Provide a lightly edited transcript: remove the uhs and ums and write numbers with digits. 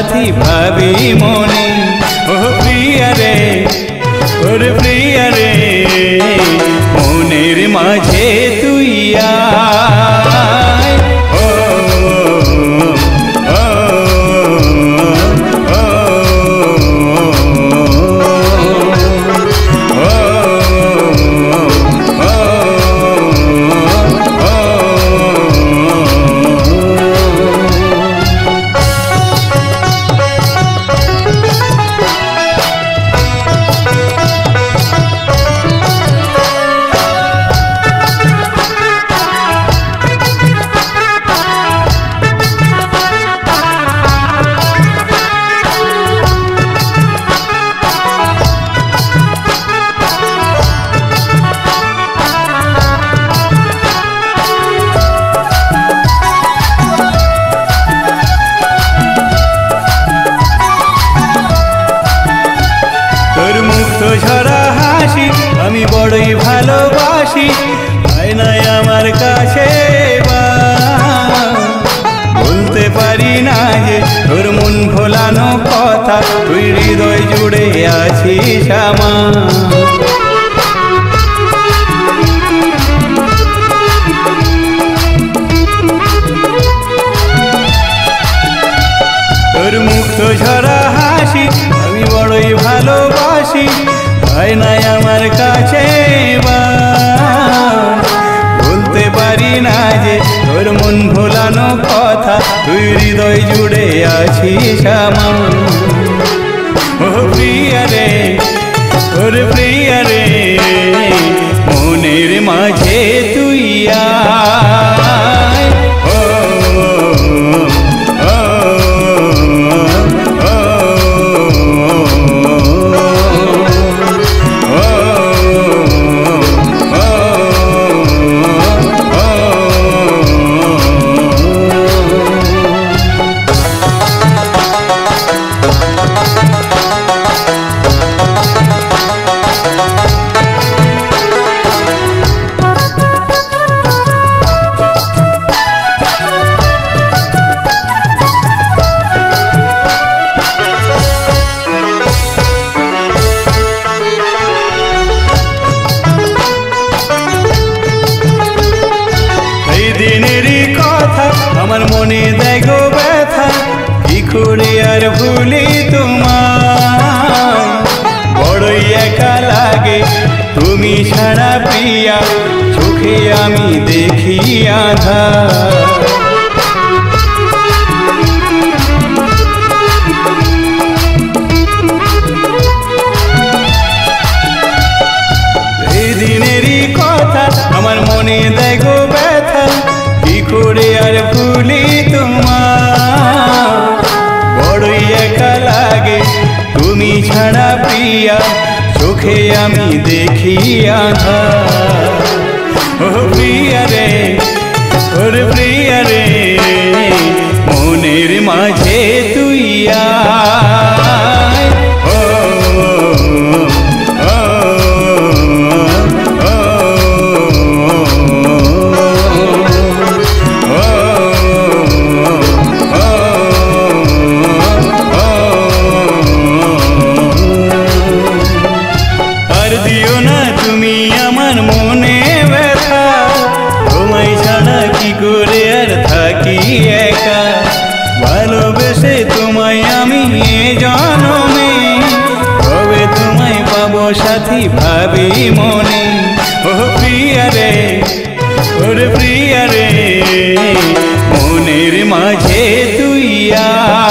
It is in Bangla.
সাথী ভাবি মনে। ও প্রিয়া রে, ওরে প্রিয়া রে, মনের মাঝে তুই আয়। ও ও ঝরা হাসি আমি বড়ই ভালোবাসি, হয় নাই আমার কাছে বলতে পারি না যে তোর মন ভোলানো কথা, তুই হৃদয় জুড়ে আছিস আমার। তোর মুক্ত ঝরা হাসি আমি বড়ই ভালোবাসি, হয় নাই আমার কাছে বলতে পারি না যে তোর মন ভোলানো কথা, তুই হৃদয় জুড়ে আছিস আমার। ও প্রিয়া রে, ওরে প্রিয়া রে, মনের মাঝে তুই আয়। ও দিনেরই কথা আমার মনে দেখো ব্যথা, কি করে আর ভুলি তোমায়, বড়ই একা লাগে তুমি ছাড়া প্রিয়া, চোখে আমি দেখি আঁধার। এই দিনেরই কথা আমার মনে দেখো ব্যথা, কি করে আর ভুলি তোমার, বড়ই একা লাগে তুমি ছাড়া প্রিয়া, চোখে আমি দেখি আঁধার। ও প্রিয়া রে, ওরে প্রিয়া রে, মনের মাঝে তুই আয়। ও দিও না তুমি আমার মনে ব্যথা, তোমায় ছাড়া কি করে আর থাকি একা, ভালোবেসে তোমায় আমি এ জনমে, তবে তোমায় পাবো সাথী ভাবি মনে। ও প্রিয়া রে, ওরে প্রিয়া রে, মনের মাঝে তুই আয়।